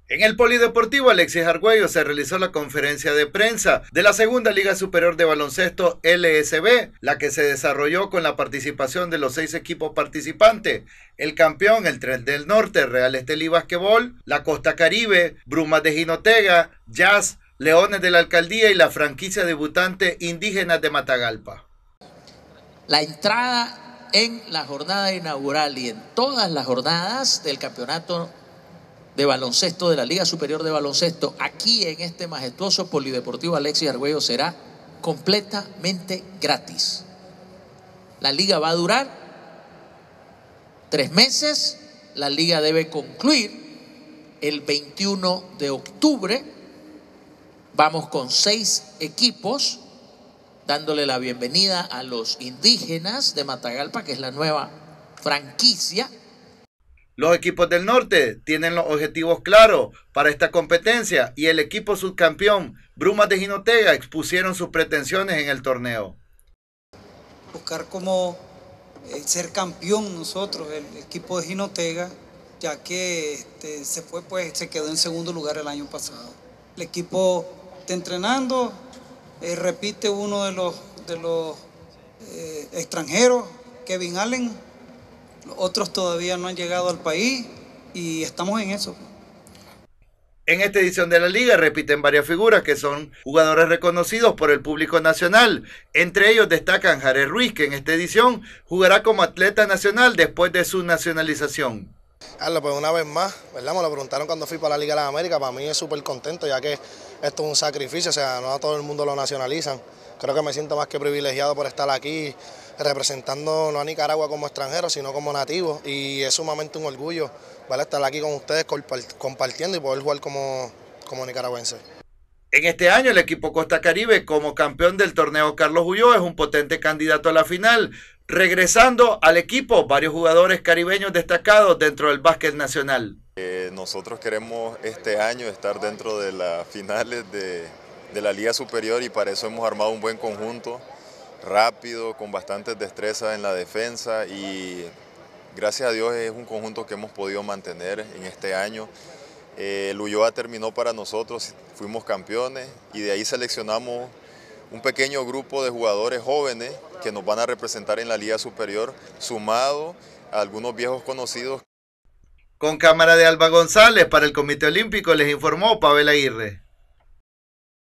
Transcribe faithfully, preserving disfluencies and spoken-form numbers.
En el Polideportivo Alexis Argüello se realizó la conferencia de prensa de la Segunda Liga Superior de Baloncesto L S B, la que se desarrolló con la participación de los seis equipos participantes: el campeón, el Tren del Norte, Real Estelí Basquetbol, la Costa Caribe, Brumas de Jinotega, Jazz, Leones de la Alcaldía y la franquicia debutante Indígenas de Matagalpa. La entrada en la jornada inaugural y en todas las jornadas del campeonato de baloncesto de la Liga Superior de Baloncesto aquí en este majestuoso Polideportivo Alexis Argüello será completamente gratis. La liga va a durar tres meses, la liga debe concluir el veintiuno de octubre. Vamos con seis equipos, dándole la bienvenida a los Indígenas de Matagalpa, que es la nueva franquicia. Los equipos del norte tienen los objetivos claros para esta competencia y el equipo subcampeón, Brumas de Jinotega, expusieron sus pretensiones en el torneo. Buscar como eh, ser campeón nosotros, el equipo de Jinotega, ya que este, se fue, pues se quedó en segundo lugar el año pasado. El equipo está entrenando, eh, repite uno de los, de los eh, extranjeros, Kevin Allen. Los otros todavía no han llegado al país y estamos en eso. En esta edición de la liga repiten varias figuras que son jugadores reconocidos por el público nacional. Entre ellos destacan Jared Ruiz, que en esta edición jugará como atleta nacional después de su nacionalización. Carlos, pues una vez más, ¿verdad? Me lo preguntaron cuando fui para la Liga de las Américas. Para mí es súper contento, ya que esto es un sacrificio, o sea, no a todo el mundo lo nacionalizan. Creo que me siento más que privilegiado por estar aquí representando no a Nicaragua como extranjero, sino como nativo, y es sumamente un orgullo, ¿vale?, estar aquí con ustedes compartiendo y poder jugar como, como nicaragüense. En este año el equipo Costa Caribe, como campeón del torneo Carlos Ulloa, es un potente candidato a la final, regresando al equipo varios jugadores caribeños destacados dentro del básquet nacional. Eh, nosotros queremos este año estar dentro de las finales de, de la Liga Superior y para eso hemos armado un buen conjunto, rápido, con bastante destreza en la defensa, y gracias a Dios es un conjunto que hemos podido mantener en este año. Eh, el Ulloa terminó para nosotros, fuimos campeones y de ahí seleccionamos un pequeño grupo de jugadores jóvenes que nos van a representar en la Liga Superior, sumado a algunos viejos conocidos. Con cámara de Alba González para el Comité Olímpico les informó Pavel Aguirre.